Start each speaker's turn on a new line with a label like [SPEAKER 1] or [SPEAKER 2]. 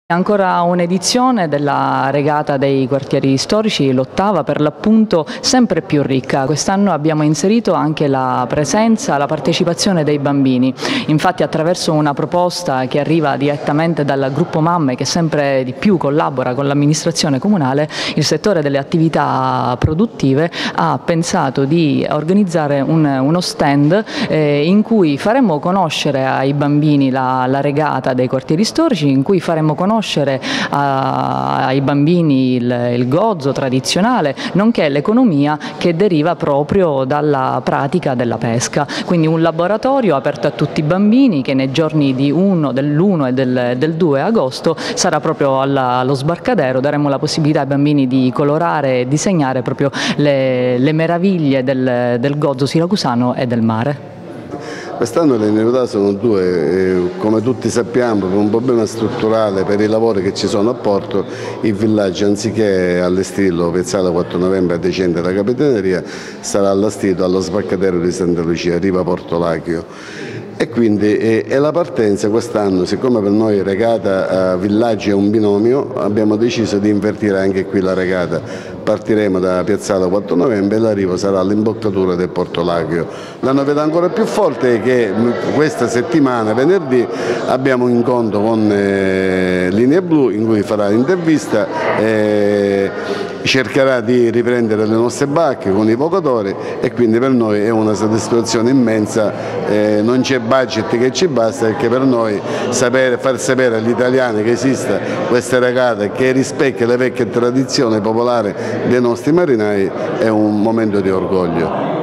[SPEAKER 1] Ancora un'edizione della regata dei quartieri storici, l'ottava, per l'appunto sempre più ricca. Quest'anno abbiamo inserito anche la presenza, la partecipazione dei bambini. Infatti, attraverso una proposta che arriva direttamente dal gruppo Mamme, che sempre di più collabora con l'amministrazione comunale, il settore delle attività produttive ha pensato di organizzare uno stand in cui faremo conoscere ai bambini la regata dei quartieri storici, in cui faremo conoscere ai bambini il gozzo tradizionale, nonché l'economia che deriva proprio dalla pratica della pesca. Quindi un laboratorio aperto a tutti i bambini che nei giorni dell'1 e del 2 agosto sarà proprio allo sbarcadero. Daremo la possibilità ai bambini di colorare e disegnare proprio le meraviglie del gozzo siracusano e del mare.
[SPEAKER 2] Quest'anno le novità sono due, come tutti sappiamo, per un problema strutturale, per i lavori che ci sono a Porto, il villaggio, anziché allestirlo Piazzale 4 Novembre adjacente alla Capitaneria, sarà allestito allo sbarcadero di Santa Lucia, riva Porto Lachio. E quindi la partenza quest'anno, siccome per noi regata villaggio è un binomio, abbiamo deciso di invertire anche qui la regata. Partiremo da Piazzale 4 Novembre e l'arrivo sarà all'imboccatura del Porto Lachio. La novità ancora più forte è che questa settimana, venerdì, abbiamo un incontro con Linea Blu in cui farà l'intervista. Cercherà di riprendere le nostre barche con i vocatori e quindi per noi è una soddisfazione immensa, non c'è budget che ci basta, perché per noi far sapere agli italiani che esiste questa regata che rispecchia le vecchie tradizioni popolari dei nostri marinai è un momento di orgoglio.